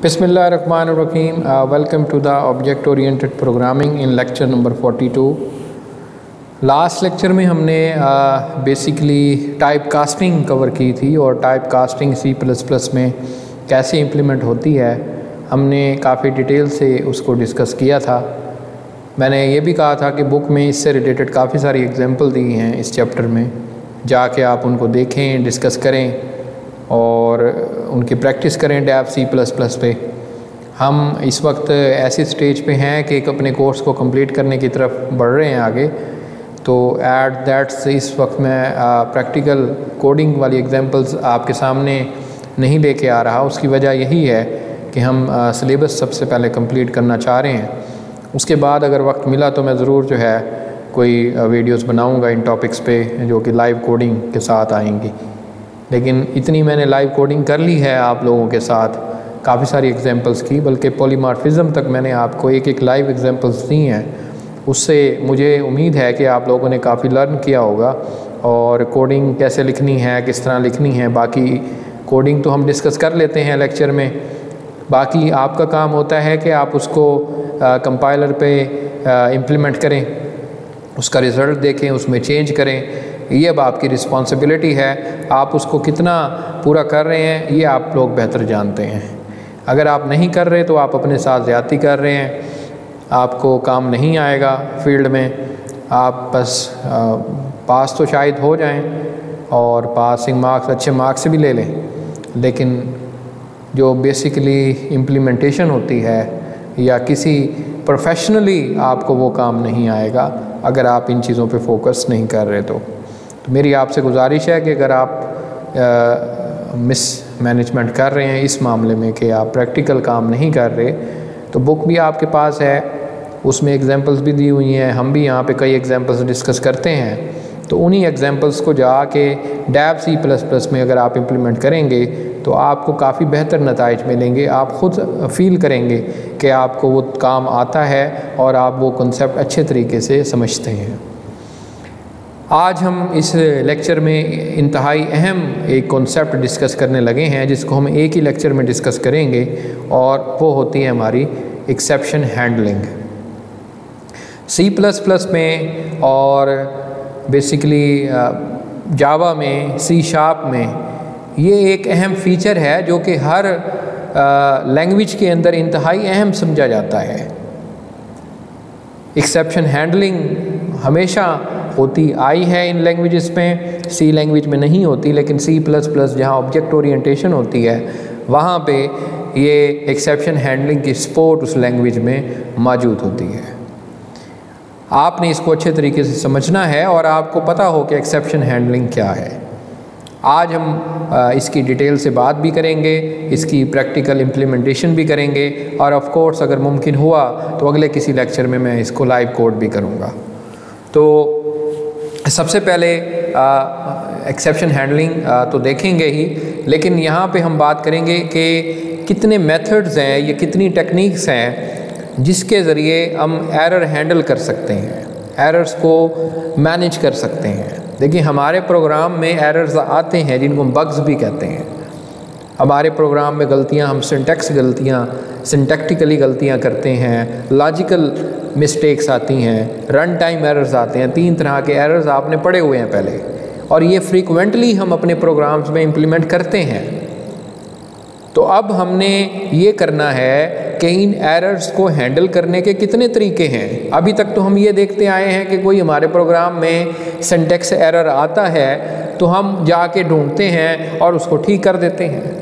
Bismillahirrahmanirrahim. Welcome to the Object Oriented Programming in lecture number 42. Last lecture में हमने basically type casting cover की थी और type casting C++ में कैसे इम्प्लीमेंट होती है हमने काफ़ी डिटेल से उसको डिस्कस किया था। मैंने ये भी कहा था कि बुक में इससे रिलेटेड काफ़ी सारी एग्जांपल दी हैं इस चैप्टर में, जाके आप उनको देखें, डिस्कस करें और उनकी प्रैक्टिस करें डैब C++ पे। हम इस वक्त ऐसी स्टेज पे हैं कि अपने कोर्स को कंप्लीट करने की तरफ बढ़ रहे हैं आगे, तो एट दैट इस वक्त मैं प्रैक्टिकल कोडिंग वाली एग्जांपल्स आपके सामने नहीं लेके आ रहा। उसकी वजह यही है कि हम सिलेबस सबसे पहले कंप्लीट करना चाह रहे हैं। उसके बाद अगर वक्त मिला तो मैं ज़रूर जो है कोई वीडियोस बनाऊंगा इन टॉपिक्स पे जो कि लाइव कोडिंग के साथ आएंगी। लेकिन इतनी मैंने लाइव कोडिंग कर ली है आप लोगों के साथ, काफ़ी सारी एग्जांपल्स की, बल्कि पॉलीमॉर्फिज्म तक मैंने आपको एक एक लाइव एग्जांपल्स दी हैं। उससे मुझे उम्मीद है कि आप लोगों ने काफ़ी लर्न किया होगा और कोडिंग कैसे लिखनी है, किस तरह लिखनी है। बाकी कोडिंग तो हम डिस्कस कर लेते हैं लेक्चर में, बाकी आपका काम होता है कि आप उसको कंपाइलर पे इम्प्लीमेंट करें, उसका रिज़ल्ट देखें, उसमें चेंज करें। ये अब आपकी रिस्पॉन्सिबिलिटी है। आप उसको कितना पूरा कर रहे हैं ये आप लोग बेहतर जानते हैं। अगर आप नहीं कर रहे तो आप अपने साथ ज़्यादती कर रहे हैं, आपको काम नहीं आएगा फील्ड में। आप बस पास तो शायद हो जाएं और पासिंग मार्क्स अच्छे मार्क्स भी ले लें, लेकिन जो बेसिकली इम्प्लीमेंटेशन होती है या किसी प्रोफेशनली आपको वो काम नहीं आएगा अगर आप इन चीज़ों पे फोकस नहीं कर रहे। तो मेरी आपसे गुजारिश है कि अगर आप मिस मैनेजमेंट कर रहे हैं इस मामले में कि आप प्रैक्टिकल काम नहीं कर रहे, तो बुक भी आपके पास है, उसमें एग्जांपल्स भी दी हुई हैं। हम भी यहाँ पे कई एग्जांपल्स डिस्कस करते हैं, तो उन्हीं एग्जांपल्स को जाके डैब C++ में अगर आप इम्प्लीमेंट करेंगे तो आपको काफ़ी बेहतर नताइज मिलेंगे। आप ख़ुद फील करेंगे कि आपको वो काम आता है और आप वो कॉन्सेप्ट अच्छे तरीके से समझते हैं। आज हम इस लेक्चर में इंतहाई अहम एक कॉन्सेप्ट डिस्कस करने लगे हैं जिसको हम एक ही लेक्चर में डिस्कस करेंगे, और वो होती है हमारी एक्सेप्शन हैंडलिंग। C++ में और बेसिकली जावा में, C# में ये एक अहम फ़ीचर है जो कि हर लैंग्वेज के अंदर इंतहाई अहम समझा जाता है। एक्सेप्शन हैंडलिंग हमेशा होती आई है इन लैंग्वेजेस में, C लैंग्वेज में नहीं होती, लेकिन C++ जहाँ ऑब्जेक्ट ओरिएंटेशन होती है वहाँ पे ये एक्सेप्शन हैंडलिंग की सपोर्ट उस लैंग्वेज में मौजूद होती है। आपने इसको अच्छे तरीके से समझना है और आपको पता हो कि एक्सेप्शन हैंडलिंग क्या है। आज हम इसकी डिटेल से बात भी करेंगे, इसकी प्रैक्टिकल इम्प्लीमेंटेशन भी करेंगे, और ऑफ कोर्स अगर मुमकिन हुआ तो अगले किसी लेक्चर में मैं इसको लाइव कोड भी करूँगा। तो सबसे पहले एक्सेप्शन हैंडलिंग तो देखेंगे ही, लेकिन यहाँ पे हम बात करेंगे कि कितने मेथड्स हैं, ये कितनी टेक्निक्स हैं जिसके ज़रिए हम एरर हैंडल कर सकते हैं, एरर्स को मैनेज कर सकते हैं। देखिए, हमारे प्रोग्राम में एरर्स आते हैं जिनको हम बग्स भी कहते हैं। हमारे प्रोग्राम में गलतियाँ, हम सिंटैक्टिकली गलतियाँ करते हैं, लॉजिकल मिस्टेक्स आती हैं, रन टाइम एरर्स आते हैं। 3 तरह के एरर्स आपने पढ़े हुए हैं पहले, और ये फ्रीक्वेंटली हम अपने प्रोग्राम्स में इम्प्लीमेंट करते हैं। तो अब हमने ये करना है कि इन एरर्स को हैंडल करने के कितने तरीके हैं। अभी तक तो हम ये देखते आए हैं कि कोई हमारे प्रोग्राम में सिंटैक्स एरर आता है तो हम जाके ढूंढते हैं और उसको ठीक कर देते हैं,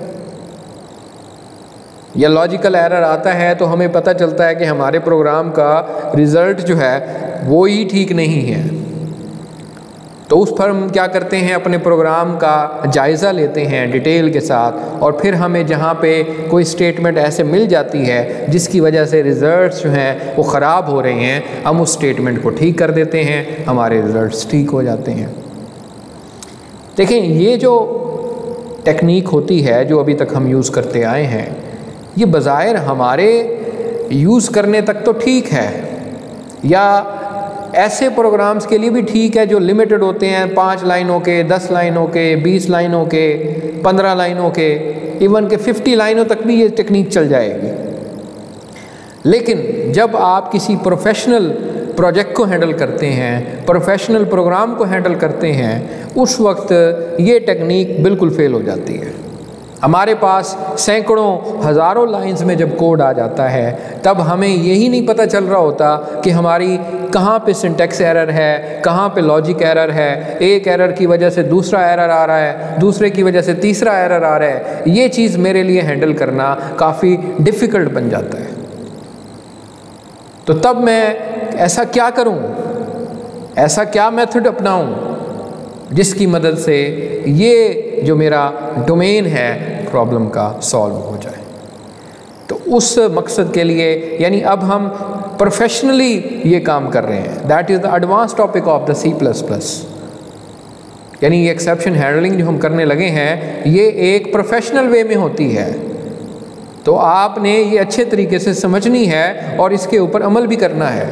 या लॉजिकल एरर आता है तो हमें पता चलता है कि हमारे प्रोग्राम का रिज़ल्ट जो है वो ही ठीक नहीं है। तो उस पर हम क्या करते हैं, अपने प्रोग्राम का जायज़ा लेते हैं डिटेल के साथ, और फिर हमें जहाँ पे कोई स्टेटमेंट ऐसे मिल जाती है जिसकी वजह से रिज़ल्ट्स जो हैं वो ख़राब हो रहे हैं, हम उस स्टेटमेंट को ठीक कर देते हैं, हमारे रिज़ल्ट्स ठीक हो जाते हैं। देखें, ये जो टेक्निक होती है जो अभी तक हम यूज़ करते आए हैं, ये बज़ाहिर हमारे यूज़ करने तक तो ठीक है, या ऐसे प्रोग्राम्स के लिए भी ठीक है जो लिमिटेड होते हैं, 5 लाइनों के, 10 लाइनों के, 20 लाइनों के, 15 लाइनों के। इवन के 50 लाइनों तक भी ये टेक्निक चल जाएगी। लेकिन जब आप किसी प्रोफेशनल प्रोजेक्ट को हैंडल करते हैं, प्रोफेशनल प्रोग्राम को हैंडल करते हैं, उस वक्त ये टेक्निक बिल्कुल फेल हो जाती है। हमारे पास सैकड़ों हज़ारों लाइंस में जब कोड आ जाता है, तब हमें यही नहीं पता चल रहा होता कि हमारी कहाँ पे सिंटैक्स एरर है, कहाँ पे लॉजिक एरर है, एक एरर की वजह से दूसरा एरर आ रहा है, दूसरे की वजह से तीसरा एरर आ रहा है। ये चीज़ मेरे लिए हैंडल करना काफ़ी डिफ़िकल्ट बन जाता है। तो तब मैं ऐसा क्या करूं, ऐसा क्या मेथड अपनाऊं जिसकी मदद से ये जो मेरा डोमेन है प्रॉब्लम का सॉल्व हो जाए। तो उस मकसद के लिए यानी अब हम प्रोफेशनली ये काम कर रहे हैं। That is the advance topic of the C++। यानी ये एक्सेप्शन हैंडलिंग जो हम करने लगे हैं, ये एक प्रोफेशनल वे में होती है। तो आपने ये अच्छे तरीके से समझनी है और इसके ऊपर अमल भी करना है।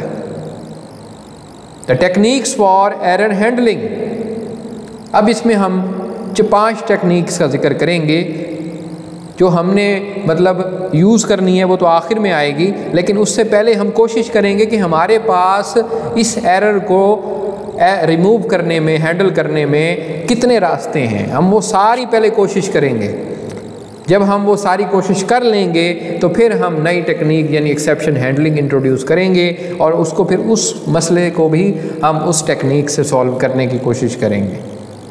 The techniques for error handling. अब इसमें हम 5 टेक्निक्स का जिक्र करेंगे जो हमने मतलब यूज़ करनी है, वो तो आखिर में आएगी। लेकिन उससे पहले हम कोशिश करेंगे कि हमारे पास इस एरर को रिमूव करने में, हैंडल करने में कितने रास्ते हैं, हम वो सारी पहले कोशिश करेंगे। जब हम वो सारी कोशिश कर लेंगे तो फिर हम नई टेक्निक यानी एक्सेप्शन हैंडलिंग इंट्रोड्यूस करेंगे और उसको फिर उस मसले को भी हम उस टेक्निक से सॉल्व करने की कोशिश करेंगे।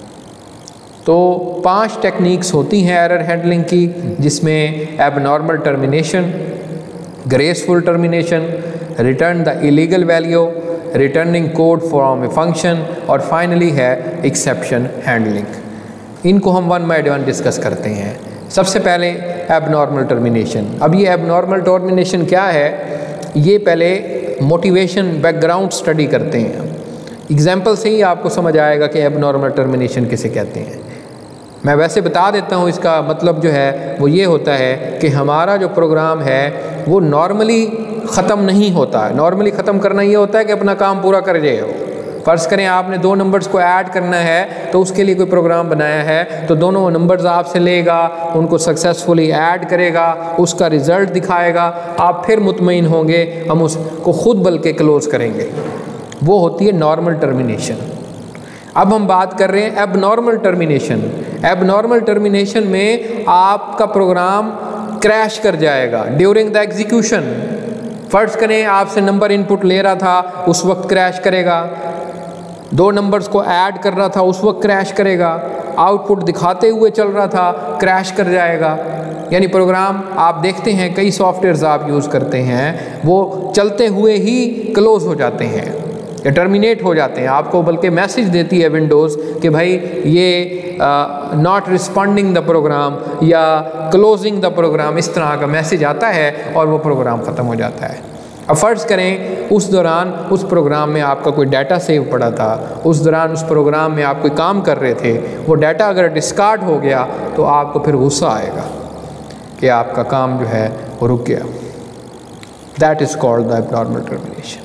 तो 5 टेक्निक्स होती हैं एरर हैंडलिंग की, जिसमें abnormal termination, graceful termination, return the illegal value, returning code from a function और फाइनली है एक्सेप्शन हैंडलिंग। इनको हम वन बाय वन डिस्कस करते हैं। सबसे पहले एबनॉर्मल टर्मिनेशन। अब ये एबनॉर्मल टर्मिनेशन क्या है, ये पहले मोटिवेशन बैकग्राउंड स्टडी करते हैं। एग्जाम्पल से ही आपको समझ आएगा कि एबनॉर्मल टर्मिनेशन किसे कहते हैं। मैं वैसे बता देता हूँ, इसका मतलब जो है वो ये होता है कि हमारा जो प्रोग्राम है वो नॉर्मली ख़त्म नहीं होता है। नॉर्मली ख़त्म करना ये होता है कि अपना काम पूरा कर जाए। फ़र्ज़ करें आपने 2 नंबर्स को ऐड करना है, तो उसके लिए कोई प्रोग्राम बनाया है, तो दोनों नंबर्स आपसे लेगा, उनको सक्सेसफुली ऐड करेगा, उसका रिज़ल्ट दिखाएगा, आप फिर मुतमईन होंगे, हम उसको ख़ुद बल्कि क्लोज़ करेंगे। वो होती है नॉर्मल टर्मिनेशन। अब हम बात कर रहे हैं एबनॉर्मल टर्मिनेशन। एबनॉर्मल टर्मिनेशन में आपका प्रोग्राम क्रैश कर जाएगा ड्यूरिंग द एग्जीक्यूशन। फ़र्ज़ करें आपसे नंबर इनपुट ले रहा था, उस वक्त क्रैश करेगा। 2 नंबर्स को ऐड कर रहा था, उस वक्त क्रैश करेगा। आउटपुट दिखाते हुए चल रहा था, क्रैश कर जाएगा। यानी प्रोग्राम आप देखते हैं कई सॉफ्टवेयर्स आप यूज़ करते हैं, वो चलते हुए ही क्लोज़ हो जाते हैं या टर्मिनेट हो जाते हैं। आपको बल्कि मैसेज देती है विंडोज़ कि भाई ये नॉट रिस्पॉन्डिंग द प्रोग्राम या क्लोजिंग द प्रोग्राम, इस तरह का मैसेज आता है और वो प्रोग्राम ख़त्म हो जाता है। अब फ़र्ज़ करें उस दौरान उस प्रोग्राम में आपका कोई डाटा सेव पड़ा था, उस दौरान उस प्रोग्राम में आप कोई काम कर रहे थे, वो डाटा अगर डिस्कार्ड हो गया तो आपको फिर गुस्सा आएगा कि आपका काम जो है वो रुक गया। That is called the abnormal termination.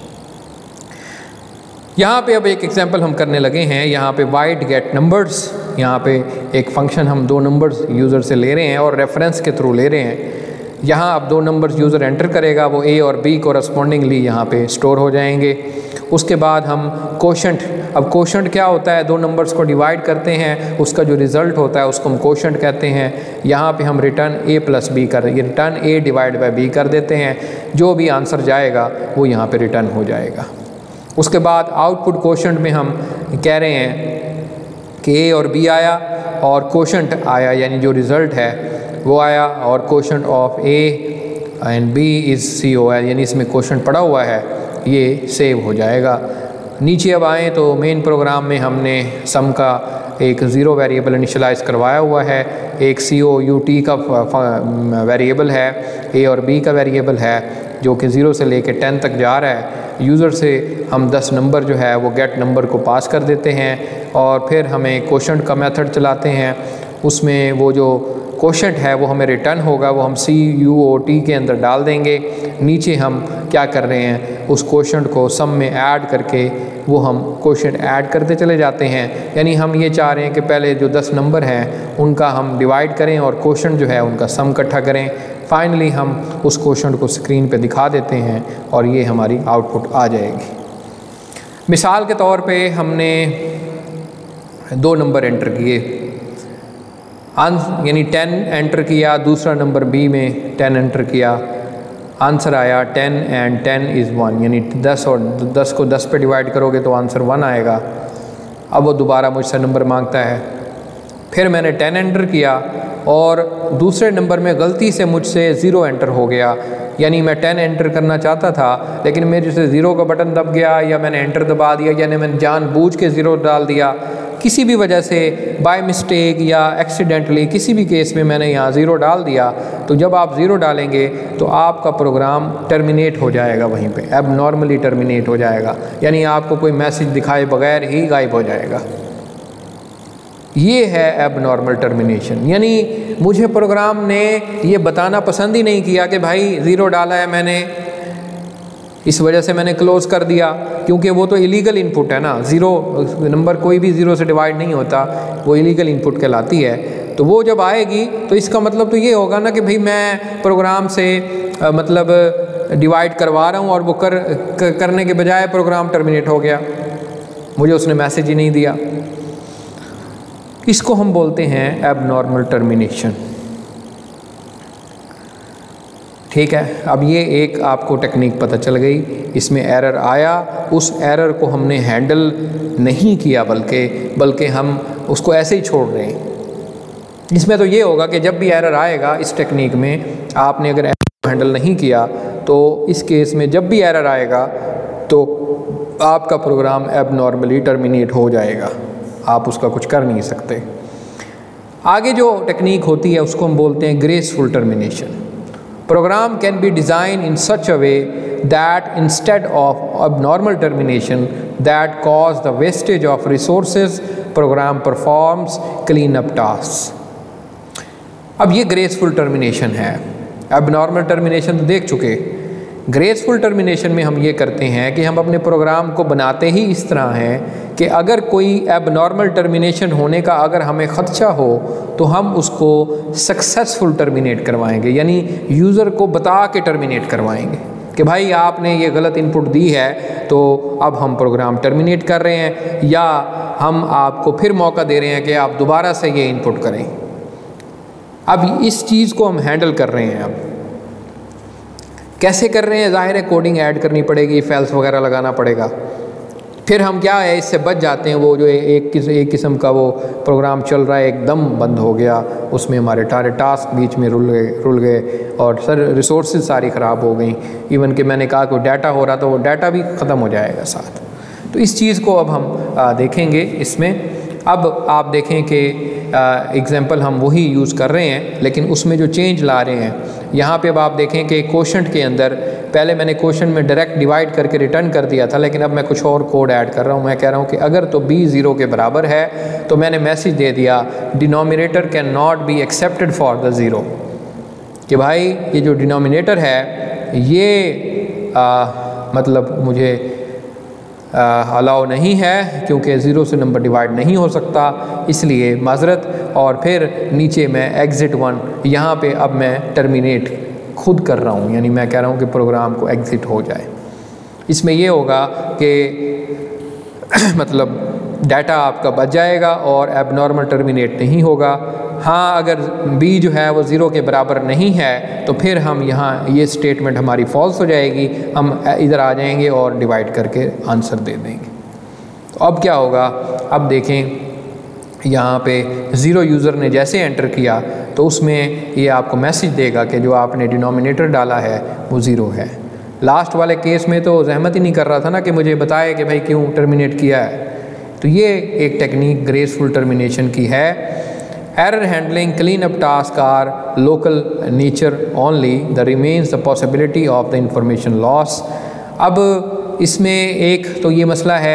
यहाँ पे अब एक एग्जांपल हम करने लगे हैं। यहाँ पे वाइड गेट नंबर्स, यहाँ पे एक फंक्शन हम 2 नंबर्स यूज़र से ले रहे हैं और रेफरेंस के थ्रू ले रहे हैं। यहाँ अब 2 नंबर्स यूज़र एंटर करेगा, वो A और B कोरस्पॉन्डिंगली यहाँ पे स्टोर हो जाएंगे। उसके बाद हम कोशेंट, अब कोशेंट क्या होता है, 2 नंबर्स को डिवाइड करते हैं, उसका जो रिज़ल्ट होता है उसको हम कोशेंट कहते हैं। यहाँ पे हम रिटर्न A + B कर, ये रिटर्न A / B कर देते हैं। जो भी आंसर जाएगा वो यहाँ पे रिटर्न हो जाएगा। उसके बाद आउटपुट कोशेंट में हम कह रहे हैं कि A और B आया और कोशेंट आया, यानी जो रिज़ल्ट है वो आया, और quotient of A and B is COL, यानी इसमें कोशेंट पड़ा हुआ है, ये सेव हो जाएगा। नीचे अब आएँ तो मेन प्रोग्राम में हमने सम का एक 0 वेरिएबल इनिशियलाइज़ करवाया हुआ है, एक COUT का वेरिएबल है, A और B का वेरिएबल है जो कि 0 से लेकर 10 तक जा रहा है। यूज़र से हम 10 नंबर जो है वो गेट नंबर को पास कर देते हैं और फिर हमें कोशेंट का मेथड चलाते हैं। उसमें वो जो कोशेंट है वो हमें रिटर्न होगा, वो हम CUOT के अंदर डाल देंगे। नीचे हम क्या कर रहे हैं, उस कोशेंट को सम में ऐड करके वो हम क्वोशंट ऐड करते चले जाते हैं। यानी हम ये चाह रहे हैं कि पहले जो 10 नंबर हैं उनका हम डिवाइड करें और क्वोशंट जो है उनका सम इकट्ठा करें। फाइनली हम उस क्वोशंट को स्क्रीन पे दिखा देते हैं और ये हमारी आउटपुट आ जाएगी। मिसाल के तौर पे हमने 2 नंबर एंटर किए, यानी 10 एंटर किया, दूसरा नंबर बी में 10 एंटर किया, आंसर आया 10 एंड 10 इज़ 1, यानी 10 और 10 को 10 पे डिवाइड करोगे तो आंसर 1 आएगा। अब वो दोबारा मुझसे नंबर मांगता है, फिर मैंने 10 एंटर किया और दूसरे नंबर में गलती से मुझसे 0 एंटर हो गया, यानी मैं 10 एंटर करना चाहता था लेकिन मेरे से 0 का बटन दब गया या मैंने एंटर दबा दिया, यानी मैंने जानबूझ के 0 डाल दिया। किसी भी वजह से बाय मिस्टेक या एक्सीडेंटली किसी भी केस में मैंने यहाँ 0 डाल दिया, तो जब आप 0 डालेंगे तो आपका प्रोग्राम टर्मिनेट हो जाएगा, वहीं पे एबनॉर्मली टर्मिनेट हो जाएगा, यानी आपको कोई मैसेज दिखाए बगैर ही गायब हो जाएगा। ये है एबनॉर्मल टर्मिनेशन। यानी मुझे प्रोग्राम ने ये बताना पसंद ही नहीं किया कि भाई 0 डाला है मैंने, इस वजह से मैंने क्लोज़ कर दिया, क्योंकि वो तो इलीगल इनपुट है ना। 0 नंबर कोई भी 0 से डिवाइड नहीं होता, वो इलीगल इनपुट कहलाती है। तो वो जब आएगी तो इसका मतलब तो ये होगा ना कि भाई मैं प्रोग्राम से मतलब डिवाइड करवा रहा हूँ और वो करने के बजाय प्रोग्राम टर्मिनेट हो गया, मुझे उसने मैसेज ही नहीं दिया। इसको हम बोलते हैं एबनॉर्मल टर्मिनेशन। ठीक है, अब ये एक आपको टेक्निक पता चल गई, इसमें एरर आया, उस एरर को हमने हैंडल नहीं किया बल्कि हम उसको ऐसे ही छोड़ रहे हैं। इसमें तो ये होगा कि जब भी एरर आएगा इस टेक्निक में, आपने अगर एरर को हैंडल नहीं किया तो इस केस में जब भी एरर आएगा तो आपका प्रोग्राम एबनॉर्मली टर्मिनेट हो जाएगा, आप उसका कुछ कर नहीं सकते। आगे जो टेक्निक होती है उसको हम बोलते हैं graceful termination. Program can be designed in such a way that instead of abnormal termination that cause the wastage of resources, program performs cleanup tasks. अब ये ग्रेसफुल टर्मिनेशन है। abnormal टर्मिनेशन तो देख चुके, ग्रेसफुल टर्मिनेशन में हम ये करते हैं कि हम अपने प्रोग्राम को बनाते ही इस तरह हैं कि अगर कोई एबनॉर्मल टर्मिनेशन होने का अगर हमें ख़दशा हो तो हम उसको सक्सेसफुल टर्मिनेट करवाएंगे, यानी यूज़र को बता के टर्मिनेट करवाएंगे कि भाई आपने ये गलत इनपुट दी है तो अब हम प्रोग्राम टर्मिनेट कर रहे हैं, या हम आपको फिर मौका दे रहे हैं कि आप दोबारा से ये इनपुट करें। अब इस चीज़ को हम हैंडल कर रहे हैं। अब कैसे कर रहे हैं? ज़ाहिर है कोडिंग ऐड करनी पड़ेगी, फेल्स वगैरह लगाना पड़ेगा। फिर हम क्या है इससे बच जाते हैं, वो जो एक किस्म का वो प्रोग्राम चल रहा है एकदम बंद हो गया, उसमें हमारे सारे टास्क बीच में रुल गए और सर रिसोर्सेज सारी ख़राब हो गई। इवन कि मैंने कहा कोई डाटा हो रहा तो वो डाटा भी ख़त्म हो जाएगा साथ। तो इस चीज़ को अब हम देखेंगे इसमें। अब आप देखें कि एग्ज़ाम्पल हम वही यूज़ कर रहे हैं लेकिन उसमें जो चेंज ला रहे हैं, यहाँ पे अब आप देखें कि क्वोशंट के अंदर पहले मैंने क्वोशंट में डायरेक्ट डिवाइड करके रिटर्न कर दिया था, लेकिन अब मैं कुछ और कोड ऐड कर रहा हूँ। मैं कह रहा हूँ कि अगर तो b 0 के बराबर है तो मैंने मैसेज दे दिया denominator can not be accepted for the 0, कि भाई ये जो डिनोमिनेटर है ये मतलब मुझे अलाउ नहीं है, क्योंकि 0 से नंबर डिवाइड नहीं हो सकता, इसलिए माजरत। और फिर नीचे मैं एग्ज़िट 1, यहाँ पे अब मैं टर्मिनेट खुद कर रहा हूँ, यानी मैं कह रहा हूँ कि प्रोग्राम को एग्ज़िट हो जाए। इसमें ये होगा कि मतलब डाटा आपका बच जाएगा और एबनॉर्मल टर्मिनेट नहीं होगा। हाँ, अगर b जो है वो 0 के बराबर नहीं है तो फिर हम यहाँ ये स्टेटमेंट हमारी फॉल्स हो जाएगी, हम इधर आ जाएंगे और डिवाइड करके आंसर दे देंगे। तो अब क्या होगा, अब देखें यहाँ पे 0 यूज़र ने जैसे एंटर किया तो उसमें ये आपको मैसेज देगा कि जो आपने डिनोमिनेटर डाला है वो 0 है। लास्ट वाले केस में तो जहमत ही नहीं कर रहा था ना कि मुझे बताए कि भाई क्यों टर्मिनेट किया है। तो ये एक टेक्निक ग्रेसफुल टर्मिनेशन की है। Error handling clean up task are local nature only, the remains the possibility of the information loss. अब इसमें एक तो ये मसला है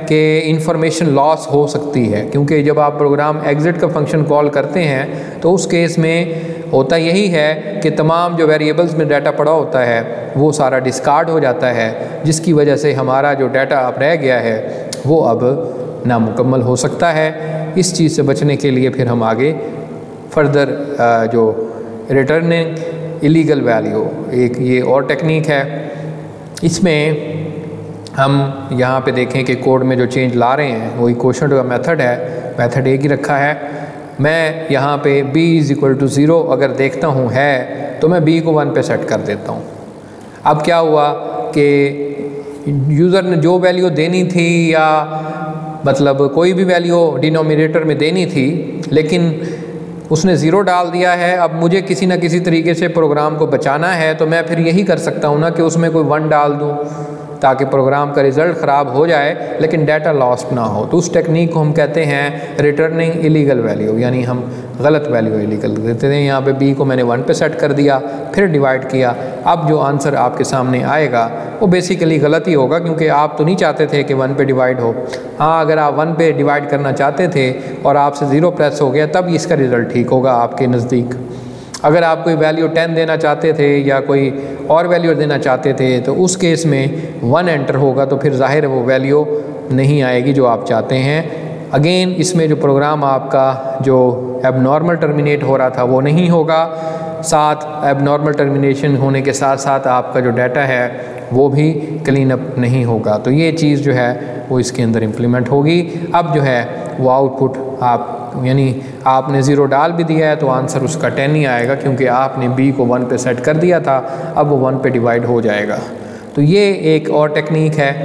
कि इंफॉर्मेशन लॉस हो सकती है, क्योंकि जब आप प्रोग्राम एग्जिट का फंक्शन कॉल करते हैं तो उस केस में होता यही है कि तमाम जो वेरिएबल्स में डाटा पड़ा होता है वो सारा डिस्कार्ड हो जाता है, जिसकी वजह से हमारा जो डाटा अब रह गया है वो अब नामुकम्मल हो सकता है। इस चीज़ से बचने के लिए फिर हम आगे फर्दर जो रिटर्निंग इलीगल वैल्यू, एक ये और टेक्निक है। इसमें हम यहाँ पे देखें कि कोड में जो चेंज ला रहे हैं वही क्वोशंट का मेथड है, मेथड एक ही रखा है। मैं यहाँ पे b=0 अगर देखता हूँ है तो मैं b को 1 पे सेट कर देता हूँ। अब क्या हुआ कि यूज़र ने जो वैल्यू देनी थी या मतलब कोई भी वैल्यू डिनोमिनेटर में देनी थी, लेकिन उसने 0 डाल दिया है। अब मुझे किसी न किसी तरीके से प्रोग्राम को बचाना है तो मैं फिर यही कर सकता हूँ ना कि उसमें कोई 1 डाल दूँ ताकि प्रोग्राम का रिज़ल्ट ख़राब हो जाए लेकिन डाटा लॉस्ट ना हो। तो उस टेक्निक को हम कहते हैं रिटर्निंग इलीगल वैल्यू, यानी हम गलत वैल्यू इलीगल देते हैं। यहाँ पे b को मैंने 1 पे सेट कर दिया, फिर डिवाइड किया। अब जो आंसर आपके सामने आएगा वो बेसिकली गलत ही होगा, क्योंकि आप तो नहीं चाहते थे कि 1 पे डिवाइड हो। हाँ, अगर आप 1 पे डिवाइड करना चाहते थे और आपसे 0 प्रेस हो गया तब इसका रिज़ल्ट ठीक होगा आपके नज़दीक। अगर आप कोई वैल्यू 10 देना चाहते थे या कोई और वैल्यू देना चाहते थे तो उस केस में 1 एंटर होगा, तो फिर ज़ाहिर है वो वैल्यू नहीं आएगी जो आप चाहते हैं। अगेन इसमें जो प्रोग्राम आपका जो एबनॉर्मल टर्मिनेट हो रहा था वो नहीं होगा, साथ एबनॉर्मल टर्मिनेशन होने के साथ साथ आपका जो डाटा है वो भी क्लीन अप नहीं होगा। तो ये चीज़ जो है वो इसके अंदर इम्प्लीमेंट होगी। अब जो है वो आउटपुट आप यानी आपने 0 डाल भी दिया है तो आंसर उसका 10 ही आएगा, क्योंकि आपने b को 1 पे सेट कर दिया था, अब वो 1 पे डिवाइड हो जाएगा। तो ये एक और टेक्निक है।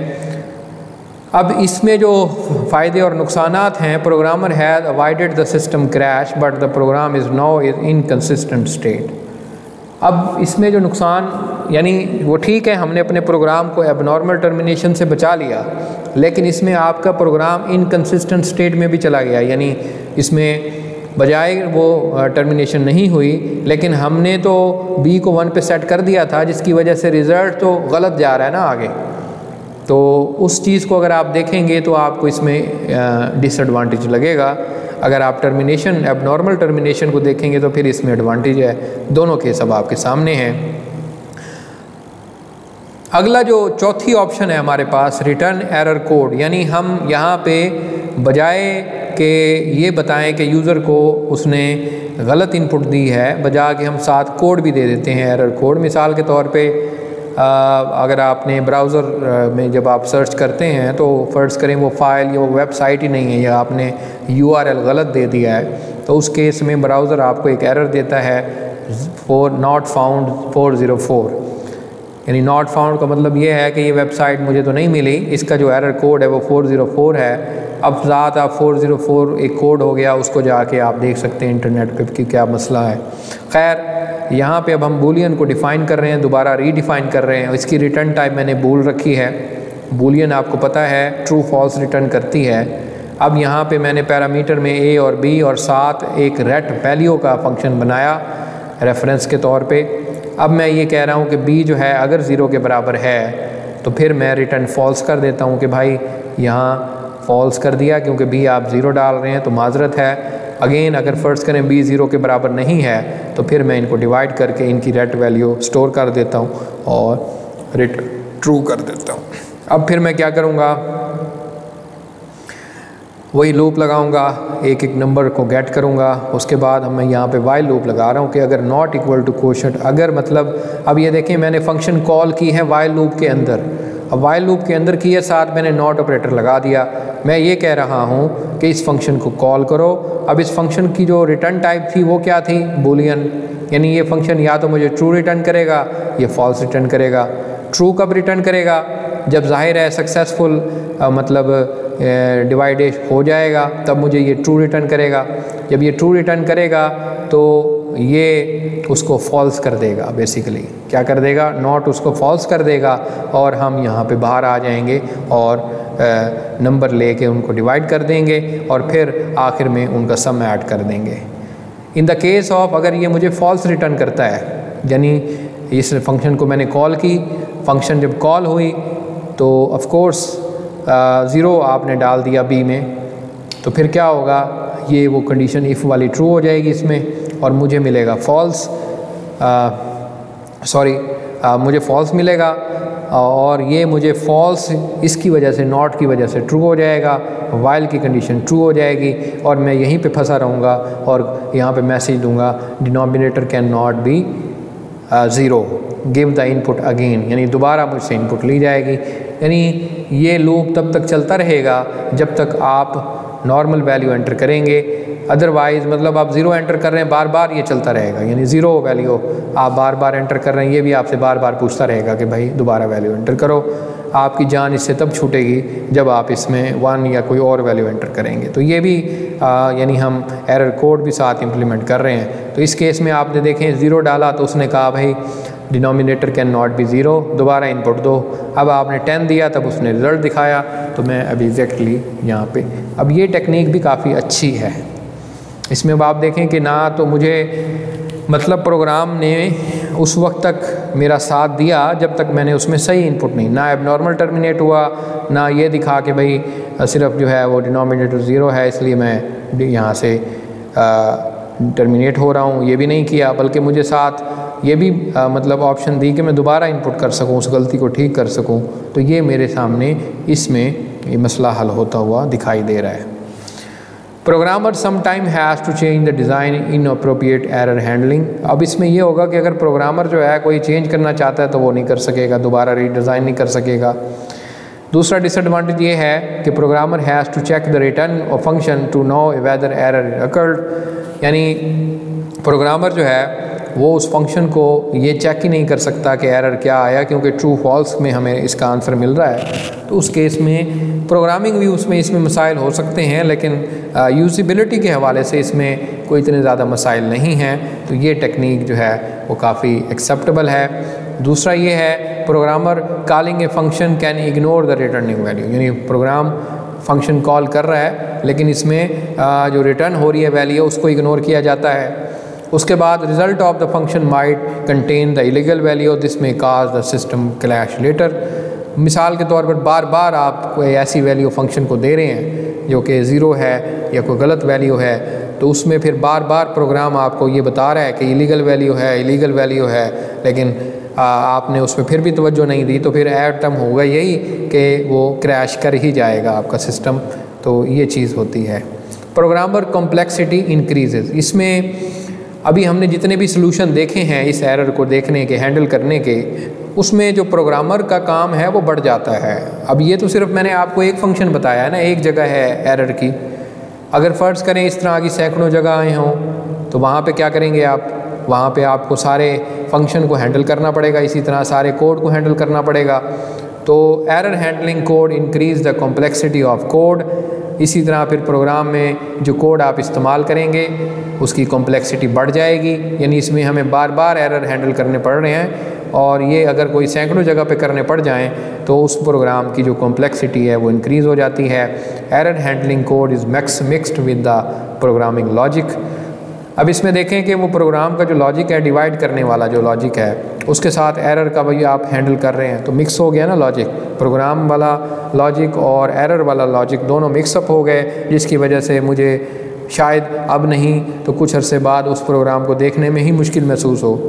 अब इसमें जो फ़ायदे और नुकसानात हैं, programmer has avoided the system crash but the program is now is inconsistent state. अब इसमें जो नुकसान, यानी वो ठीक है हमने अपने प्रोग्राम को एबनॉर्मल टर्मिनेशन से बचा लिया, लेकिन इसमें आपका प्रोग्राम इनकंसिस्टेंट स्टेट में भी चला गया, यानी इसमें बजाय वो टर्मिनेशन नहीं हुई लेकिन हमने तो b को 1 पे सेट कर दिया था, जिसकी वजह से रिज़ल्ट तो गलत जा रहा है ना आगे। तो उस चीज़ को अगर आप देखेंगे तो आपको इसमें डिसएडवांटेज लगेगा। अगर आप टर्मिनेशन एबनॉर्मल टर्मिनेशन को देखेंगे तो फिर इसमें एडवांटेज है। दोनों केस अब आपके सामने हैं। अगला जो चौथी ऑप्शन है हमारे पास, रिटर्न एरर कोड, यानी हम यहाँ पे बजाय कि ये बताएं कि यूज़र को उसने गलत इनपुट दी है, बजाय कि हम साथ कोड भी दे देते हैं, एरर कोड। मिसाल के तौर पे अगर आपने ब्राउज़र में जब आप सर्च करते हैं तो फ़र्ज़ करें वो फ़ाइल या वो वेबसाइट ही नहीं है या आपने URL गलत दे दिया है, तो उस केस में ब्राउज़र आपको एक एरर देता है फॉर नॉट फाउंड 404। यानी नॉट फाउंड का मतलब ये है कि ये वेबसाइट मुझे तो नहीं मिली, इसका जो एरर कोड है वो 404 है। अब ज़ात आप 404 एक कोड हो गया, उसको जाके आप देख सकते हैं इंटरनेट पे कि क्या मसला है। खैर, यहाँ पे अब हम बूलियन को डिफ़ाइन कर रहे हैं, दोबारा रीडिफ़ाइन कर रहे हैं। इसकी रिटर्न टाइप मैंने बूल रखी है। बूलियन आपको पता है ट्रू फॉल्स रिटर्न करती है। अब यहाँ पे मैंने पैरामीटर में a और b और साथ एक रेट वैल्यू का फंक्शन बनाया रेफरेंस के तौर पे। अब मैं ये कह रहा हूँ कि b जो है अगर 0 के बराबर है तो फिर मैं रिटर्न फॉल्स कर देता हूँ कि भाई यहाँ फॉल्स कर दिया, क्योंकि b आप 0 डाल रहे हैं तो माजरत है। अगेन अगर फ़र्ज़ करें b 0 के बराबर नहीं है तो फिर मैं इनको डिवाइड करके इनकी रेट वैल्यू स्टोर कर देता हूँ और रिटर्न ट्रू कर देता हूँ। अब फिर मैं क्या करूँगा, वही लूप लगाऊंगा, एक एक नंबर को गेट करूंगा। उसके बाद मैं यहाँ पे वाइल लूप लगा रहा हूँ कि अगर नॉट इक्वल टू क्वोशंट, अगर मतलब अब ये देखें मैंने फंक्शन कॉल की है वाइल लूप के अंदर। अब वाइल लूप के अंदर की है, साथ मैंने नॉट ऑपरेटर लगा दिया। मैं ये कह रहा हूँ कि इस फंक्शन को कॉल करो। अब इस फंक्शन की जो रिटर्न टाइप थी वो क्या थी, बूलियन, यानी ये फंक्शन या तो मुझे ट्रू रिटर्न करेगा या फॉल्स रिटर्न करेगा। ट्रू कब रिटर्न करेगा, जब जाहिर है सक्सेसफुल मतलब डिवाइडेड हो जाएगा तब मुझे ये ट्रू रिटर्न करेगा। जब ये ट्रू रिटर्न करेगा तो ये उसको फॉल्स कर देगा। बेसिकली क्या कर देगा, नॉट उसको फॉल्स कर देगा और हम यहाँ पे बाहर आ जाएंगे और नंबर लेके उनको डिवाइड कर देंगे और फिर आखिर में उनका सम ऐड कर देंगे। इन द केस ऑफ अगर ये मुझे फॉल्स रिटर्न करता है, यानी इस फंक्शन को मैंने कॉल की, फंक्शन जब कॉल हुई तो ऑफ कोर्स ज़ीरो आपने डाल दिया बी में, तो फिर क्या होगा, ये वो कंडीशन इफ़ वाली ट्रू हो जाएगी इसमें और मुझे मिलेगा फॉल्स, मुझे फॉल्स मिलेगा और ये मुझे फॉल्स इसकी वजह से, नॉट की वजह से ट्रू हो जाएगा, वाइल की कंडीशन ट्रू हो जाएगी और मैं यहीं पे फंसा रहूँगा और यहाँ पे मैसेज दूंगा denominator can not be zero, give the input again, यानी दोबारा मुझसे इनपुट ली जाएगी। यानी ये लूप तब तक चलता रहेगा जब तक आप नॉर्मल वैल्यू एंटर करेंगे, अदरवाइज़ मतलब आप ज़ीरो एंटर कर रहे हैं बार बार, ये चलता रहेगा, यानी ज़ीरो वैल्यू आप बार बार एंटर कर रहे हैं, ये भी आपसे बार बार पूछता रहेगा कि भाई दोबारा वैल्यू एंटर करो। आपकी जान इससे तब छूटेगी जब आप इसमें 1 या कोई और वैल्यू एंटर करेंगे। तो ये भी यानी हम एरर कोड भी साथ इम्प्लीमेंट कर रहे हैं। तो इस केस में आपने देखें ज़ीरो डाला तो उसने कहा भाई denominator can not be zero, दोबारा इनपुट दो। अब आपने 10 दिया तब उसने रिज़ल्ट दिखाया, तो मैं अभी एग्जैक्टली यहाँ पे, अब ये टेक्निक भी काफ़ी अच्छी है। इसमें अब आप देखें कि ना तो मुझे मतलब प्रोग्राम ने उस वक्त तक मेरा साथ दिया जब तक मैंने उसमें सही इनपुट नहीं, ना एबनॉर्मल टर्मिनेट हुआ, ना ये दिखा कि भाई सिर्फ जो है वो डिनोमिनेटर ज़ीरो है इसलिए मैं यहाँ से टर्मिनेट हो रहा हूँ, ये भी नहीं किया, बल्कि मुझे साथ ये भी मतलब ऑप्शन दी कि मैं दोबारा इनपुट कर सकूँ, उस गलती को ठीक कर सकूँ। तो ये मेरे सामने इसमें ये मसला हल होता हुआ दिखाई दे रहा है। Programmer sometime has to change the design in appropriate error handling. अब इसमें ये होगा कि अगर प्रोग्रामर जो है कोई चेंज करना चाहता है तो वो नहीं कर सकेगा, दोबारा रीडिज़ाइन नहीं कर सकेगा। दूसरा डिसएडवांटेज ये है कि programmer has to check the return of function to know whether error occurred, यानी प्रोग्रामर जो है वो उस फंक्शन को ये चेक ही नहीं कर सकता कि एरर क्या आया, क्योंकि ट्रू फॉल्स में हमें इसका आंसर मिल रहा है। तो उस केस में प्रोग्रामिंग भी उसमें इसमें मसाइल हो सकते हैं, लेकिन यूजिबिलिटी के हवाले से इसमें कोई इतने ज़्यादा मसाइल नहीं हैं। तो ये टेक्निक जो है वो काफ़ी एक्सेप्टेबल है। दूसरा ये है programmer calling a function can ignore the returning value, यानी प्रोग्राम फंक्शन कॉल कर रहा है लेकिन इसमें जो रिटर्न हो रही है वैल्यू उसको इग्नोर किया जाता है। उसके बाद result of the function might contain the illegal value, this may cause the system clash later. मिसाल के तौर पर बार बार आप कोई ऐसी वैल्यू फंक्शन को दे रहे हैं जो कि ज़ीरो है या कोई गलत वैल्यू है, तो उसमें फिर बार बार प्रोग्राम आपको ये बता रहा है कि इलीगल वैल्यू है, इलीगल वैल्यू है, लेकिन आपने उसमें फिर भी तवज्जो नहीं दी, तो फिर एटम होगा यही कि वो क्रैश कर ही जाएगा आपका सिस्टम। तो ये चीज़ होती है। प्रोग्रामर कॉम्प्लेक्सिटी इंक्रीजेज, इसमें अभी हमने जितने भी सलूशन देखे हैं इस एरर को देखने के, हैंडल करने के, उसमें जो प्रोग्रामर का काम है वो बढ़ जाता है। अब ये तो सिर्फ मैंने आपको एक फंक्शन बताया है ना, एक जगह है एरर की। अगर फ़र्ज़ करें इस तरह की सैकड़ों जगह आए हों तो वहाँ पे क्या करेंगे आप, वहाँ पे आपको सारे फंक्शन को हैंडल करना पड़ेगा, इसी तरह सारे कोड को हैंडल करना पड़ेगा। तो error handling code increase the complexity of code. इसी तरह फिर प्रोग्राम में जो कोड आप इस्तेमाल करेंगे उसकी कॉम्प्लेक्सिटी बढ़ जाएगी, यानी इसमें हमें बार बार एरर हैंडल करने पड़ रहे हैं, और ये अगर कोई सैकड़ों जगह पे करने पड़ जाएं तो उस प्रोग्राम की जो कॉम्प्लेक्सिटी है वो इंक्रीज़ हो जाती है। Error handling code is mixed with the programming logic. अब इसमें देखें कि वो प्रोग्राम का जो लॉजिक है, डिवाइड करने वाला जो लॉजिक है, उसके साथ एरर का भाई आप हैंडल कर रहे हैं, तो मिक्स हो गया ना लॉजिक, प्रोग्राम वाला लॉजिक और एरर वाला लॉजिक दोनों मिक्सअप हो गए, जिसकी वजह से मुझे शायद अब नहीं तो कुछ अरसे बाद उस प्रोग्राम को देखने में ही मुश्किल महसूस हो।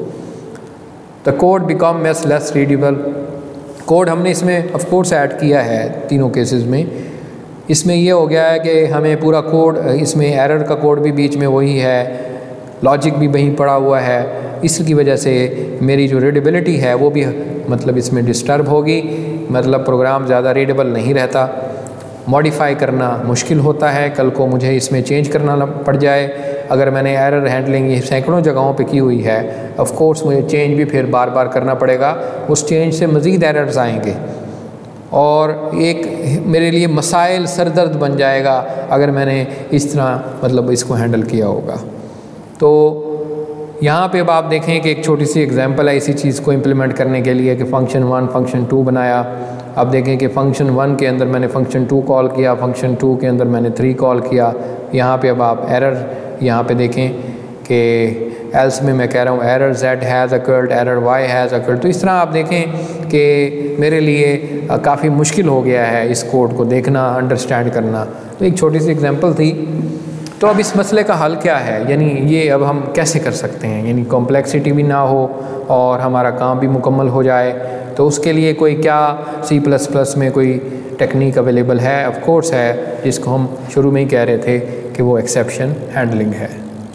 The code become less readable. Code हमने इसमें ऑफ कोर्स ऐड किया है तीनों केसेस में। इसमें यह हो गया है कि हमें पूरा कोड, इसमें एरर का कोड भी बीच में वही है, लॉजिक भी वहीं पड़ा हुआ है, इसकी वजह से मेरी जो रीडेबिलिटी है वो भी मतलब इसमें डिस्टर्ब होगी, मतलब प्रोग्राम ज़्यादा रीडेबल नहीं रहता, मॉडिफाई करना मुश्किल होता है, कल को मुझे इसमें चेंज करना पड़ जाए। अगर मैंने एरर हैंडलिंग ये सैकड़ों जगहों पे की हुई है, ऑफ कोर्स मुझे चेंज भी फिर बार बार करना पड़ेगा, उस चेंज से मज़ीद एरर्स आएंगे और एक मेरे लिए मसाइल सरदर्द बन जाएगा अगर मैंने इस तरह मतलब इसको हैंडल किया होगा। तो यहाँ पे अब आप देखें कि एक छोटी सी एग्जांपल है इसी चीज़ को इम्प्लीमेंट करने के लिए कि फंक्शन 1 फंक्शन 2 बनाया। अब देखें कि फंक्शन 1 के अंदर मैंने फंक्शन 2 कॉल किया, फंक्शन 2 के अंदर मैंने 3 कॉल किया। यहाँ पे अब आप एरर यहाँ पे देखें कि एल्स में मैं कह रहा हूँ error z has occurred, error y has occurred. तो इस तरह आप देखें कि मेरे लिए काफ़ी मुश्किल हो गया है इस कोड को देखना, अंडरस्टैंड करना। तो एक छोटी सी एग्जांपल थी। तो अब इस मसले का हल क्या है, यानी ये अब हम कैसे कर सकते हैं, यानी कॉम्प्लेक्सिटी भी ना हो और हमारा काम भी मुकम्मल हो जाए। तो उसके लिए कोई क्या C++ में कोई टेक्निक अवेलेबल है? ऑफ कोर्स है, जिसको हम शुरू में ही कह रहे थे कि वो एक्सेप्शन हैंडलिंग है।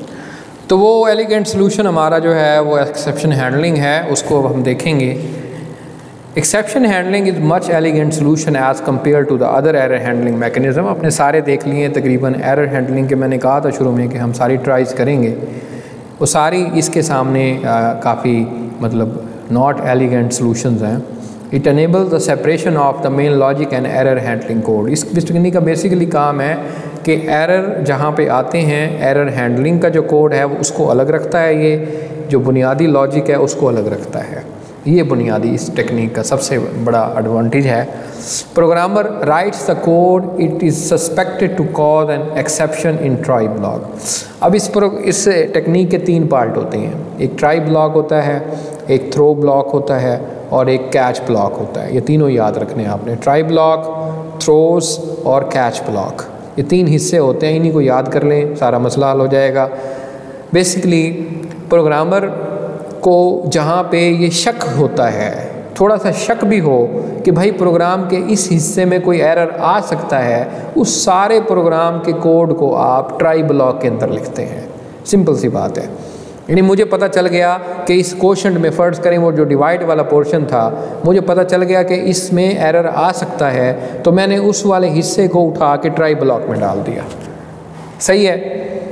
तो वो एलिगेंट सोल्यूशन हमारा जो है वो एक्सेप्शन हैंडलिंग है, उसको अब हम देखेंगे। Exception handling is much elegant solution as compare to the other error handling mechanism. अपने सारे देख लिए तकरीबन एरर हैंडलिंग के, मैंने कहा था शुरू में कि हम सारी ट्राइज करेंगे, वो सारी इसके सामने काफ़ी मतलब नॉट एलिगेंट सोल्यूशंस हैं। It enables the separation of the main logic and error handling code. इस टेक्निक का बेसिकली काम है कि एरर जहाँ पे आते हैं, एरर हैंडलिंग का जो कोड है वो उसको अलग रखता है, ये जो बुनियादी लॉजिक है उसको अलग रखता है। ये बुनियादी इस टेक्निक का सबसे बड़ा एडवांटेज है। Programmer writes the code it is suspected to cause an exception in try block. अब इस टेक्निक के 3 पार्ट होते हैं। एक ट्राई ब्लॉक होता है, एक थ्रो ब्लॉक होता है और एक कैच ब्लॉक होता है। ये तीनों याद रखने हैं आपने, ट्राई ब्लॉक, थ्रोस और कैच ब्लॉक। ये 3 हिस्से होते हैं, इन्हीं को याद कर लें, सारा मसला हल हो जाएगा। बेसिकली प्रोग्रामर को जहाँ पे ये शक होता है, थोड़ा सा शक भी हो कि भाई प्रोग्राम के इस हिस्से में कोई एरर आ सकता है, उस सारे प्रोग्राम के कोड को आप ट्राई ब्लॉक के अंदर लिखते हैं। सिंपल सी बात है। यानी मुझे पता चल गया कि इस क्वोशंट में, फ़र्ज़ करें वो जो डिवाइड वाला पोर्शन था, मुझे पता चल गया कि इसमें एरर आ सकता है, तो मैंने उस वाले हिस्से को उठा के ट्राई ब्लॉक में डाल दिया। सही है,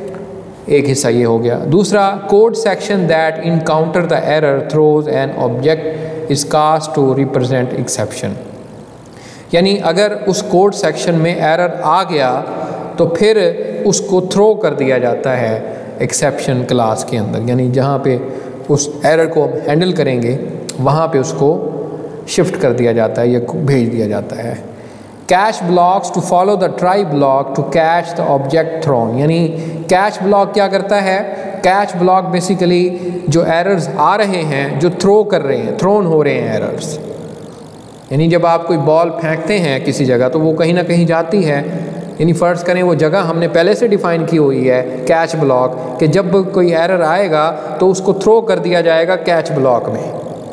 एक हिस्सा ये हो गया। दूसरा, code section that encounter the error throws an object is cast to represent exception. यानी अगर उस कोड सेक्शन में एरर आ गया तो फिर उसको थ्रो कर दिया जाता है एक्सेप्शन क्लास के अंदर, यानी जहाँ पे उस एरर को हम हैंडल करेंगे वहाँ पे उसको शिफ्ट कर दिया जाता है या भेज दिया जाता है। Catch blocks to follow the try block to catch the object thrown. यानी कैच ब्लॉक क्या करता है? कैच ब्लॉक बेसिकली जो एरर्स आ रहे हैं, जो थ्रो कर रहे हैं, थ्रोन हो रहे हैं एरर्स, यानी जब आप कोई बॉल फेंकते हैं किसी जगह तो वो कहीं ना कहीं जाती है। यानी फ़र्ज़ करें वो जगह हमने पहले से डिफ़ाइन की हुई है कैच ब्लॉक, कि जब कोई एरर आएगा तो उसको थ्रो कर दिया जाएगा कैच ब्लॉक में।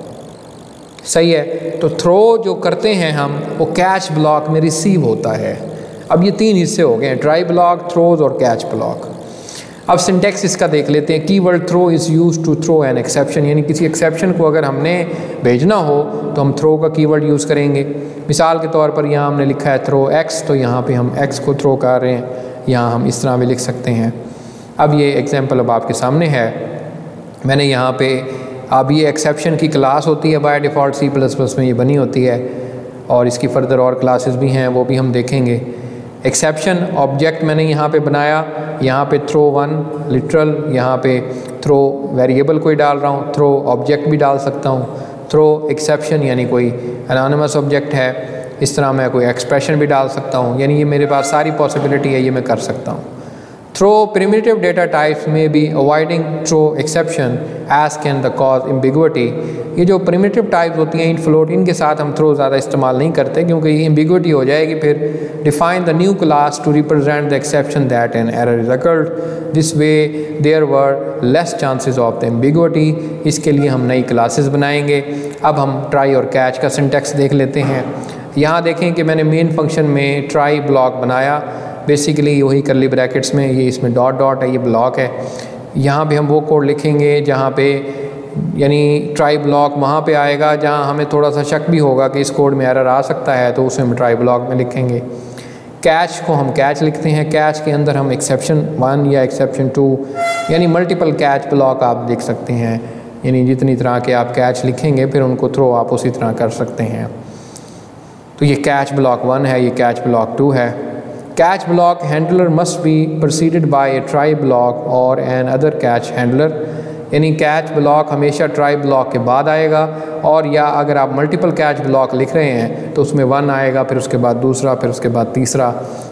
सही है, तो थ्रो जो करते हैं हम वो कैच ब्लॉक में रिसीव होता है। अब ये 3 हिस्से हो गए हैं, ट्राई ब्लॉक, थ्रोज और कैच ब्लॉक। अब सिंटेक्स इसका देख लेते हैं। Keyword throw is use to throw an exception, यानी किसी एक्सेप्शन को अगर हमने भेजना हो तो हम थ्रो का कीवर्ड यूज़ करेंगे। मिसाल के तौर पर यहाँ हमने लिखा है थ्रो एक्स, तो यहाँ पे हम एक्स को थ्रो कर रहे हैं, यहाँ हम इस तरह भी लिख सकते हैं। अब ये एग्जांपल अब आपके सामने है। मैंने यहाँ पे, अब ये एक्सेप्शन की क्लास होती है बाय डिफ़ॉल्ट C++ में ये बनी होती है, और इसकी फर्दर और क्लासेस भी हैं, वो भी हम देखेंगे। एक्सेप्शन ऑब्जेक्ट मैंने यहाँ पे बनाया, यहाँ पे throw1 लिटरल, यहाँ पे थ्रो वेरिएबल कोई डाल रहा हूँ, थ्रो ऑब्जेक्ट भी डाल सकता हूँ, थ्रो एक्सेप्शन यानी कोई एनोनिमस ऑब्जेक्ट है, इस तरह मैं कोई एक्सप्रेशन भी डाल सकता हूँ। यानी ये मेरे पास सारी पॉसिबिलिटी है, ये मैं कर सकता हूँ। थ्रो प्रिमिटिव डेटा टाइप्स में be avoiding throw exception as can the cause ambiguity. ये जो प्रिमिटिव टाइप्स होती हैं इन फ्लोट, इनके साथ हम थ्रो ज़्यादा इस्तेमाल नहीं करते क्योंकि ये एम्बिगुइटी हो जाएगी। फिर define the new class to represent the exception that an error is occurred, this way there were less chances of the ambiguity. इसके लिए हम नई क्लासेस बनाएंगे। अब हम ट्राई और कैच का सिंटेक्स देख लेते हैं। यहाँ देखें कि मैंने मेन फंक्शन में ट्राई ब्लॉक बनाया, बेसिकली वही करली ब्रैकेट्स में, ये इसमें डॉट डॉट है, ये ब्लॉक है। यहाँ पे हम वो कोड लिखेंगे जहाँ पे, यानी ट्राई ब्लॉक वहाँ पे आएगा जहाँ हमें थोड़ा सा शक भी होगा कि इस कोड में एरर आ सकता है, तो उसे हम ट्राई ब्लॉक में लिखेंगे। कैच को हम कैच लिखते हैं, कैच के अंदर हम एक्सेप्शन 1 या एक्सेप्शन 2 यानी मल्टीपल कैच ब्लॉक आप देख सकते हैं, यानी जितनी तरह के आप कैच लिखेंगे फिर उनको थ्रो आप उसी तरह कर सकते हैं। तो ये कैच ब्लॉक 1 है, ये कैच ब्लॉक 2 है। Catch block handler must be proceeded by a try block और एन अदर कैच हैंडलर, यानी कैच ब्लॉक हमेशा ट्राई ब्लॉक के बाद आएगा, और या अगर आप मल्टीपल कैच ब्लॉक लिख रहे हैं तो उसमें 1 आएगा, फिर उसके बाद दूसरा, फिर उसके बाद तीसरा।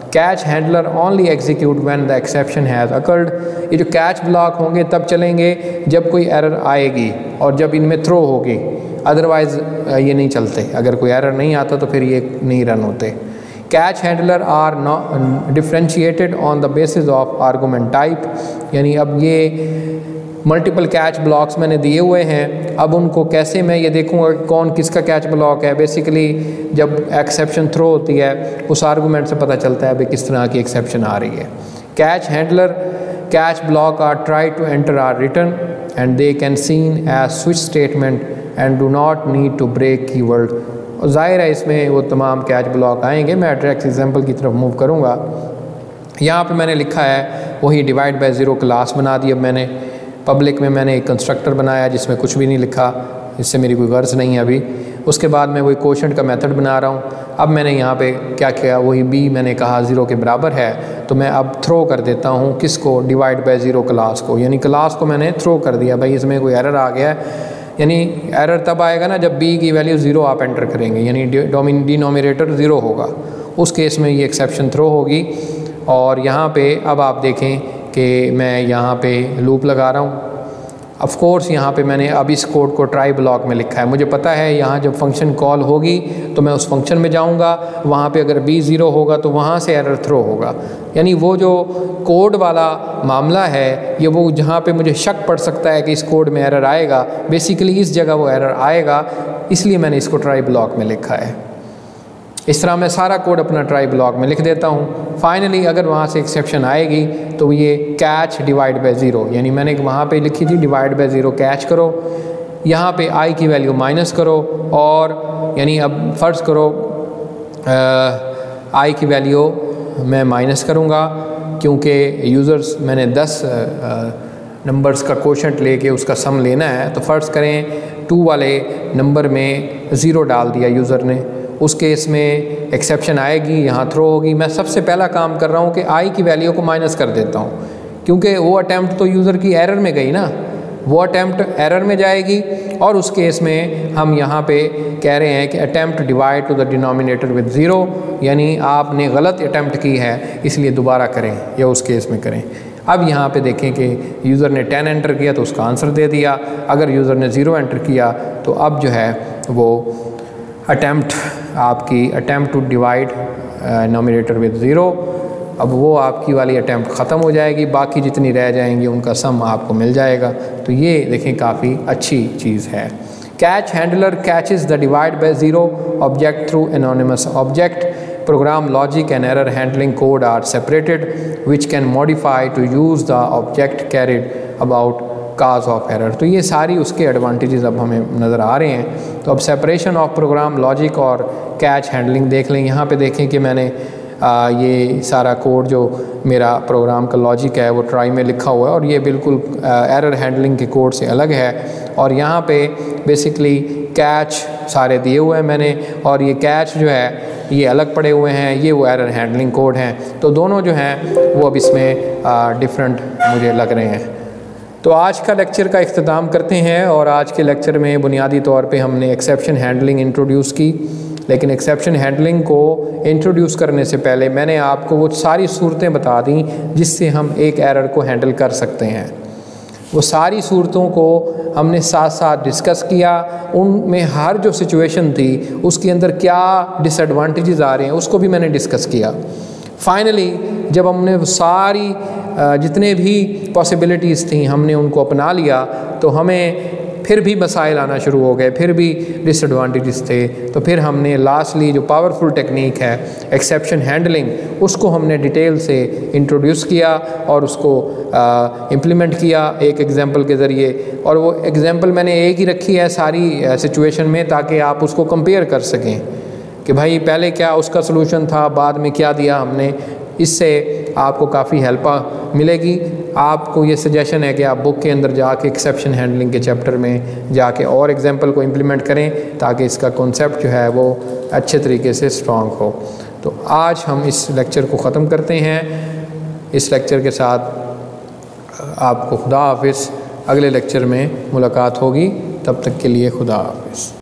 Catch handler only execute when the exception has occurred. ये जो कैच ब्लॉक होंगे तब चलेंगे जब कोई एरर आएगी और जब इनमें थ्रो होगी, अदरवाइज़ ये नहीं चलते। अगर कोई एरर नहीं आता तो फिर ये नहीं रन होते। Catch handler are differentiated on the basis of argument type, यानी अब ये मल्टीपल कैच ब्लॉक्स मैंने दिए हुए हैं, अब उनको कैसे मैं ये देखूंगा कि कौन किसका कैच ब्लॉक है। बेसिकली जब एक्सेप्शन थ्रो होती है उस आर्गूमेंट से पता चलता है भाई किस तरह की एक्सेप्शन आ रही है। Catch handler catch block are try to enter are return and they can seen as switch statement and do not need to break keyword. और ज़ाहिर है इसमें वो तमाम कैच ब्लॉक आएंगे। मैं डायरेक्ट एग्जाम्पल की तरफ मूव करूँगा। यहाँ पर मैंने लिखा है वही डिवाइड बाय ज़ीरो क्लास बना दी। अब मैंने पब्लिक में मैंने एक कंस्ट्रक्टर बनाया जिसमें कुछ भी नहीं लिखा, इससे मेरी कोई गर्ज नहीं है अभी। उसके बाद मैं वही क्वोशंट का मेथड बना रहा हूँ। अब मैंने यहाँ पे क्या किया, वही बी मैंने कहा 0 के बराबर है, तो मैं अब थ्रो कर देता हूँ किसको, डिवाइड बाय ज़ीरो क्लास को, यानी क्लास को मैंने थ्रो कर दिया। भाई इसमें कोई एरर आ गया है, यानी एरर तब आएगा ना जब बी की वैल्यू 0 आप एंटर करेंगे, यानी डिनोमिनेटर 0 होगा, उस केस में ये एक्सेप्शन थ्रो होगी। और यहाँ पे अब आप देखें कि मैं यहाँ पे लूप लगा रहा हूँ। ऑफ कोर्स यहाँ पे मैंने अब इस कोड को ट्राई ब्लॉक में लिखा है। मुझे पता है यहाँ जब फंक्शन कॉल होगी तो मैं उस फंक्शन में जाऊँगा, वहाँ पे अगर b 0 होगा तो वहाँ से एरर थ्रो होगा। यानी वो जो कोड वाला मामला है ये वो जहाँ पे मुझे शक पड़ सकता है कि इस कोड में एरर आएगा, बेसिकली इस जगह वो एरर आएगा, इसलिए मैंने इसको ट्राई ब्लॉक में लिखा है। इस तरह मैं सारा कोड अपना ट्राई ब्लॉक में लिख देता हूँ। फाइनली अगर वहाँ से एक्सेप्शन आएगी तो ये कैच डिवाइड बाय ज़ीरो, यानी मैंने वहाँ पे लिखी थी डिवाइड बाय ज़ीरो कैच करो, यहाँ पे i की वैल्यू माइनस करो, और यानी अब फ़र्ज़ करो i की वैल्यू मैं माइनस करूँगा क्योंकि यूज़र्स मैंने 10 नंबर्स का कोशंट लेके उसका सम लेना है। तो फ़र्ज़ करें 2 वाले नंबर में 0 डाल दिया यूज़र ने, उस केस में एक्सेप्शन आएगी, यहाँ थ्रो होगी। मैं सबसे पहला काम कर रहा हूँ कि i की वैल्यू को माइनस कर देता हूँ, क्योंकि वो अटैम्प्ट तो यूज़र की एरर में गई ना, वो अटैम्प्ट एरर में जाएगी। और उस केस में हम यहाँ पे कह रहे हैं कि attempt divide to the denominator with 0, यानी आपने गलत अटैम्प्ट की है इसलिए दोबारा करें या उस केस में करें। अब यहाँ पे देखें कि यूज़र ने 10 एंटर किया तो उसका आंसर दे दिया, अगर यूज़र ने 0 एंटर किया तो अब जो है वो अटैम्प्ट आपकी attempt to divide nominator with 0, अब वो आपकी वाली अटैम्प्ट ख़त्म हो जाएगी, बाकी जितनी रह जाएंगी उनका सम आपको मिल जाएगा। तो ये देखें काफ़ी अच्छी चीज़ है। Catch handler catches the divide by zero object through anonymous object. Program logic and error handling code are separated, which can modify to use the object carried about cause of error। तो ये सारी उसके advantages अब हमें नज़र आ रहे हैं। तो अब सेपरेशन ऑफ प्रोग्राम लॉजिक और कैच हैंडलिंग देख लें। यहाँ पे देखें कि मैंने ये सारा कोड जो मेरा प्रोग्राम का लॉजिक है वो ट्राई में लिखा हुआ है, और ये बिल्कुल एरर हैंडलिंग के कोड से अलग है। और यहाँ पे बेसिकली कैच सारे दिए हुए हैं मैंने, और ये कैच जो है ये अलग पड़े हुए हैं, ये वो एरर हैंडलिंग कोड हैं। तो दोनों जो हैं वो अब इसमें डिफरेंट मुझे लग रहे हैं। तो आज का लेक्चर का इख्तिताम करते हैं, और आज के लेक्चर में बुनियादी तौर पे हमने एक्सेप्शन हैंडलिंग इंट्रोड्यूस की। लेकिन एक्सेप्शन हैंडलिंग को इंट्रोड्यूस करने से पहले मैंने आपको वो सारी सूरतें बता दी जिससे हम एक एरर को हैंडल कर सकते हैं। वो सारी सूरतों को हमने साथ साथ डिस्कस किया, उनमें हर जो सिचुएशन थी उसके अंदर क्या डिसएडवांटेजेस आ रहे हैं उसको भी मैंने डिस्कस किया। फाइनली जब हमने सारी जितने भी पॉसिबिलिटीज़ थी हमने उनको अपना लिया, तो हमें फिर भी मसाइल आना शुरू हो गए, फिर भी डिसएडवांटेजेस थे। तो फिर हमने लास्टली जो पावरफुल टेक्निक है एक्सेप्शन हैंडलिंग, उसको हमने डिटेल से इंट्रोड्यूस किया और उसको इम्प्लीमेंट किया एक एग्जांपल के ज़रिए। और वो एग्जांपल मैंने एक ही रखी है सारी सिचुएशन में, ताकि आप उसको कंपेयर कर सकें कि भाई पहले क्या उसका सलूशन था, बाद में क्या दिया हमने। इससे आपको काफ़ी हेल्प मिलेगी। आपको ये सजेशन है कि आप बुक के अंदर जाके एक्सेप्शन हैंडलिंग के चैप्टर में जाके और एग्जांपल को इम्प्लीमेंट करें, ताकि इसका कॉन्सेप्ट जो है वो अच्छे तरीके से स्ट्रॉन्ग हो। तो आज हम इस लेक्चर को ख़त्म करते हैं। इस लेक्चर के साथ आपको खुदा हाफिज़। अगले लेक्चर में मुलाकात होगी, तब तक के लिए खुदा हाफिज़।